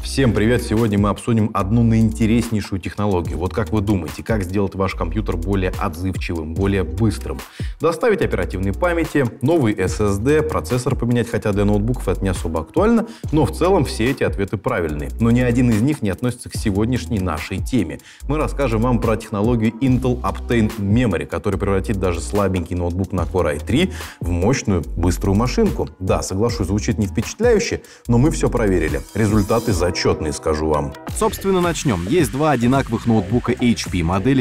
Всем привет! Сегодня мы обсудим одну наинтереснейшую технологию. Вот как вы думаете, как сделать ваш компьютер более отзывчивым, более быстрым? Доставить оперативной памяти, новый SSD, процессор поменять, хотя для ноутбуков это не особо актуально, но в целом все эти ответы правильные. Но ни один из них не относится к сегодняшней нашей теме. Мы расскажем вам про технологию Intel Optane Memory, которая превратит даже слабенький ноутбук на Core i3 в мощную, быструю машинку. Да, соглашусь, звучит не впечатляюще, но мы все проверили. Результаты зачетные, скажу вам. Собственно, начнем. Есть два одинаковых ноутбука HP, модели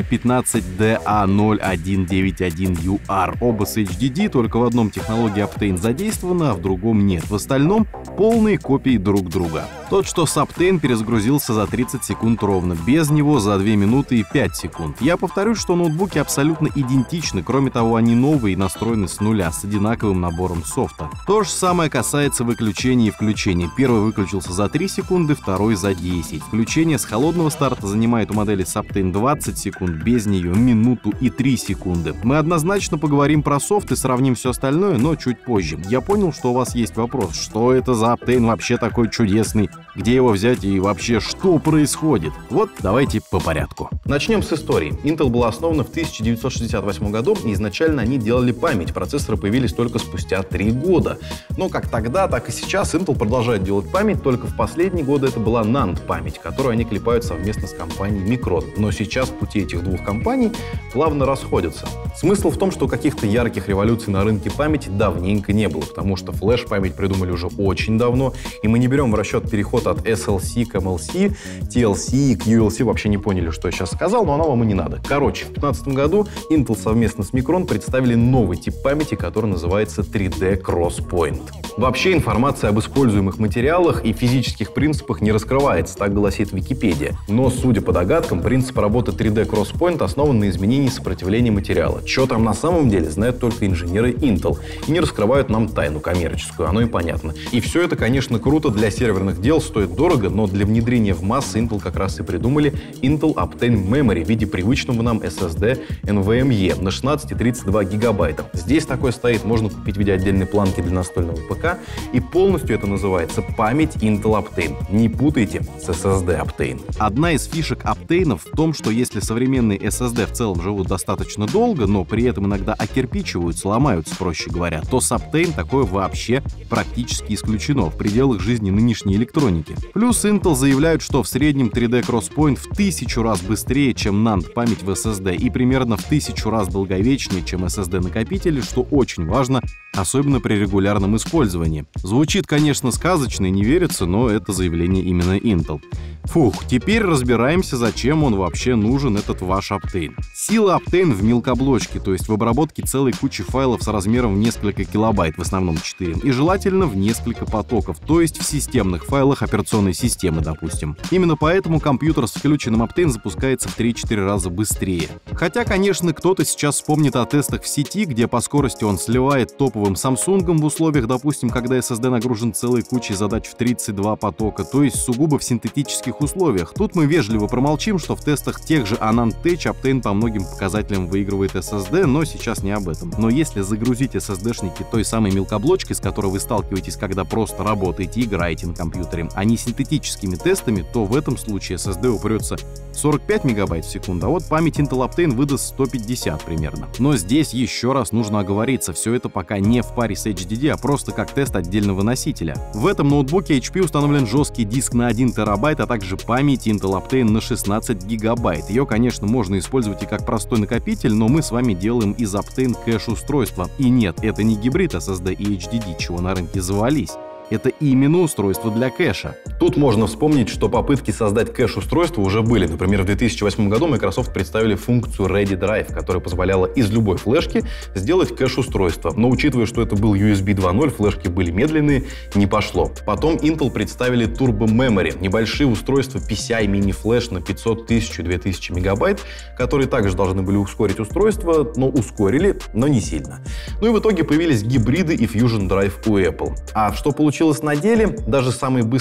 15DA0191UR. Оба с HDD, только в одном технология Optane задействована, а в другом нет. В остальном полные копии друг друга. Тот, что с Optane, перезагрузился за 30 секунд ровно, без него за 2 минуты и 5 секунд. Я повторюсь, что ноутбуки абсолютно идентичны, кроме того, они новые и настроены с нуля, с одинаковым набором софта. То же самое касается выключения и включения. Первый выключился за 3 секунды, второй за 10. Включение с холодного старта занимает у модели с Optane 20 секунд, без нее минуту и 3 секунды. Мы однозначно поговорим про софт и сравним все остальное, но чуть позже. Я понял, что у вас есть вопрос, что это за Optane вообще такой чудесный, где его взять и вообще что происходит? Вот давайте по порядку. Начнем с истории. Intel была основана в 1968 году, и изначально они делали память. Процессоры появились только спустя 3 года. Но как тогда, так и сейчас Intel продолжает делать память, только в последние годы это была NAND-память, которую они клепают совместно с компанией Micron. Но сейчас пути этих двух компаний плавно расходятся. Смысл в том, что каких-то ярких революций на рынке памяти давненько не было, потому что флеш-память придумали уже очень давно, и мы не берем в расчет переход от SLC к MLC, TLC и QLC. Вообще не поняли, что я сейчас сказал, но оно вам и не надо. Короче, в 2015 году Intel совместно с Micron представили новый тип памяти, который называется 3D Crosspoint. Вообще информация об используемых материалах и физических принципах не раскрывается, так гласит Википедия. Но, судя по догадкам, принцип работы 3D Crosspoint основан на изменении сопротивления материала. Что там на самом деле, знают только инженеры Intel. И не раскрывают нам тайну коммерческую, оно и понятно. И все это, конечно, круто для серверных дел, стоит дорого, но для внедрения в массы Intel как раз и придумали Intel Optane Memory в виде привычного нам SSD NVMe на 16 и 32 гигабайта. Здесь такой стоит, можно купить в виде отдельной планки для настольного ПК, и полностью это называется память Intel Optane. Не путайте с SSD Optane. Одна из фишек Optane в том, что если современные SSD в целом живут достаточно долго, но при этом иногда окирпичиваются, ломаются, проще говоря, то с Optane такое вообще практически исключено в пределах жизни нынешней электроники. Плюс Intel заявляют, что в среднем 3D Crosspoint в 1000 раз быстрее, чем NAND-память в SSD, и примерно в 1000 раз долговечнее, чем SSD-накопители, что очень важно, особенно при регулярном использовании. Звучит, конечно, сказочно и не верится, но это заявление именно Intel. Фух, теперь разбираемся, зачем он вообще нужен, этот ваш Optane. Сила Optane в мелкоблочке, то есть в обработке целой кучи файлов с размером в несколько килобайт, в основном 4, и желательно в несколько потоков, то есть в системных файлах операционной системы, допустим. Именно поэтому компьютер с включенным Optane запускается в 3-4 раза быстрее. Хотя, конечно, кто-то сейчас вспомнит о тестах в сети, где по скорости он сливает топовым Samsung в условиях, допустим, когда SSD нагружен целой кучей задач в 32 потока, то есть сугубо в синтетических условиях. Тут мы вежливо промолчим, что в тестах тех же Anand Tech Optane по многим показателям выигрывает SSD, но сейчас не об этом. Но если загрузить SSD-шники той самой мелкоблочкой, с которой вы сталкиваетесь, когда просто работаете и играете на компьютере, а не синтетическими тестами, то в этом случае SSD упрется 45 мегабайт в секунду, а вот память Intel Optane выдаст 150 примерно. Но здесь еще раз нужно оговориться, все это пока не в паре с HDD, а просто как тест отдельного носителя. В этом ноутбуке HP установлен жесткий диск на 1 терабайт, а также память Intel Optane на 16 гигабайт. Ее, конечно, можно использовать и как простой накопитель, но мы с вами делаем из Optane кэш-устройство. И нет, это не гибрид SSD и HDD, чего на рынке завались. Это именно устройство для кэша. Тут можно вспомнить, что попытки создать кэш-устройства уже были. Например, в 2008 году Microsoft представили функцию Ready Drive, которая позволяла из любой флешки сделать кэш-устройство. Но учитывая, что это был USB 2.0, флешки были медленные, не пошло. Потом Intel представили Turbo Memory, небольшие устройства PCI мини-флеш на 500, 1000, 2000 мегабайт, которые также должны были ускорить устройство, но ускорили, но не сильно. Ну и в итоге появились гибриды и Fusion Drive у Apple. А что получилось на деле? Даже самый быстрый SSD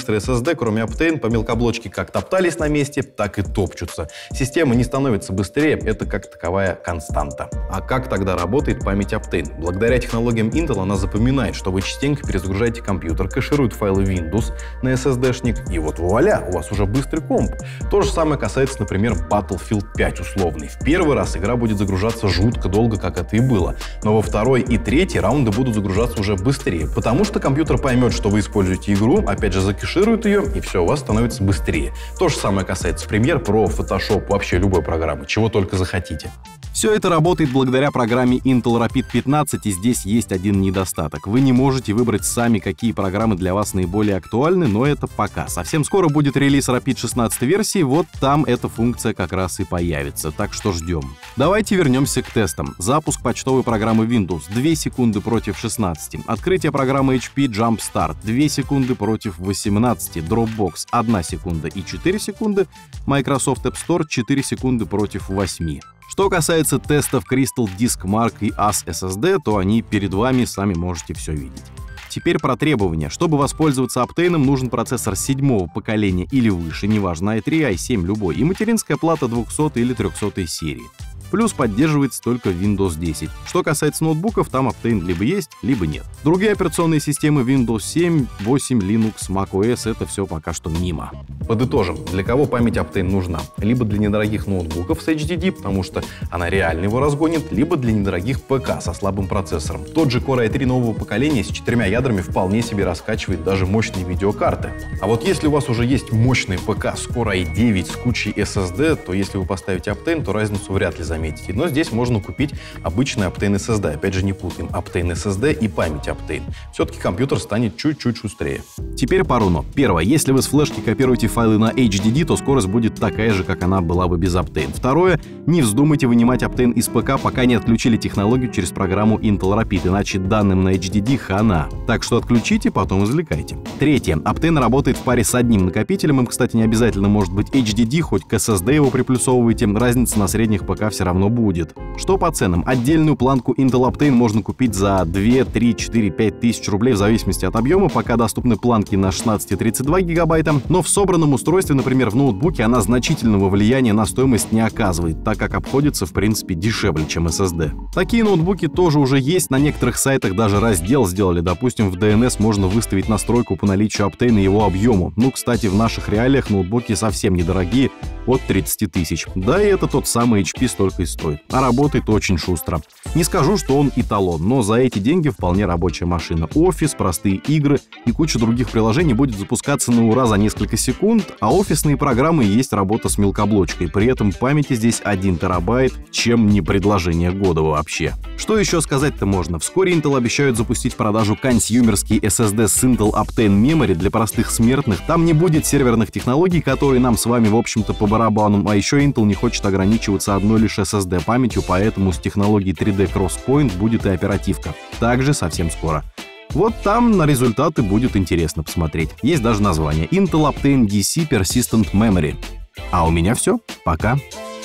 SSD, кроме Optane, по мелкоблочке как топтались на месте, так и топчутся. Система не становится быстрее, это как таковая константа. А как тогда работает память Optane? Благодаря технологиям Intel она запоминает, что вы частенько перезагружаете компьютер, кэширует файлы Windows на SSD-шник, и вот вуаля, у вас уже быстрый комп. То же самое касается, например, Battlefield 5 условный. В первый раз игра будет загружаться жутко долго, как это и было, но во второй и третий раунды будут загружаться уже быстрее, потому что компьютер поймет, что вы используете игру, опять же закэширует ее, и все, у вас становится быстрее. То же самое касается Premiere Pro, Photoshop, вообще любой программы, чего только захотите. Все это работает благодаря программе Intel Rapid 15, и здесь есть один недостаток. Вы не можете выбрать сами, какие программы для вас наиболее актуальны, но это пока. Совсем скоро будет релиз Rapid 16 версии, вот там эта функция как раз и появится, так что ждем. Давайте вернемся к тестам. Запуск почтовой программы Windows 2 секунды против 16. Открытие программы HP Jump Start 2 секунды против 18. Dropbox 1 секунда и 4 секунды. Microsoft App Store 4 секунды против 8. Что касается тестов Crystal Disk Mark и AS SSD, то они перед вами, сами можете все видеть. Теперь про требования. Чтобы воспользоваться Optane, нужен процессор 7-го поколения или выше, неважно, i3, i7, любой, и материнская плата 200 или 300 серии. Плюс поддерживается только Windows 10. Что касается ноутбуков, там Optane либо есть, либо нет. Другие операционные системы Windows 7, 8, Linux, macOS — это все пока что мимо. Подытожим, для кого память Optane нужна? Либо для недорогих ноутбуков с HDD, потому что она реально его разгонит, либо для недорогих ПК со слабым процессором. Тот же Core i3 нового поколения с 4 ядрами вполне себе раскачивает даже мощные видеокарты. А вот если у вас уже есть мощный ПК с Core i9 с кучей SSD, то если вы поставите Optane, то разницу вряд ли заметите. Но здесь можно купить обычный Optane SSD. Опять же, не путаем Optane SSD и память Optane. Все-таки компьютер станет чуть-чуть шустрее. Теперь пару нот. Первое. Если вы с флешки копируете файлы на HDD, то скорость будет такая же, как она была бы без Optane. Второе. Не вздумайте вынимать Optane из ПК, пока не отключили технологию через программу Intel Rapid, иначе данным на HDD хана. Так что отключите, потом извлекайте. Третье. Optane работает в паре с одним накопителем. Им, кстати, не обязательно может быть HDD, хоть к SSD его приплюсовывайте. Разница на средних ПК все равно будет. Что по ценам? Отдельную планку Intel Optane можно купить за 2, 3, 4, 5 тысяч рублей в зависимости от объема, пока доступны планки на 16 и 32 гигабайта, но в собранном устройстве, например, в ноутбуке, она значительного влияния на стоимость не оказывает, так как обходится, в принципе, дешевле, чем SSD. Такие ноутбуки тоже уже есть, на некоторых сайтах даже раздел сделали, допустим, в DNS можно выставить настройку по наличию Optane и его объему. Ну, кстати, в наших реалиях ноутбуки совсем недорогие, от 30 тысяч. Да и это тот самый HP столько и стоит. А работает очень шустро. Не скажу, что он эталон, но за эти деньги вполне рабочая машина. Офис, простые игры и куча других приложений будет запускаться на ура за несколько секунд, а офисные программы есть работа с мелкоблочкой. При этом памяти здесь 1 терабайт, чем не предложение года вообще. Что еще сказать-то можно? Вскоре Intel обещают запустить в продажу консюмерский SSD с Intel Optane Memory для простых смертных. Там не будет серверных технологий, которые нам с вами, в общем-то, по барабану. А еще Intel не хочет ограничиваться одной лишь SSD памятью, поэтому с технологией 3D Crosspoint будет и оперативка. Также совсем скоро. Вот там на результаты будет интересно посмотреть. Есть даже название: Intel Optane DC Persistent Memory. А у меня все. Пока.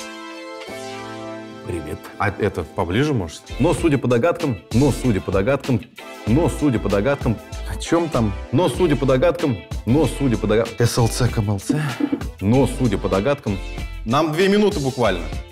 Привет. А это поближе, может? Но судя по догадкам, о чем там? СЛЦ, КМЛЦ. Но судя по догадкам, нам 2 минуты буквально.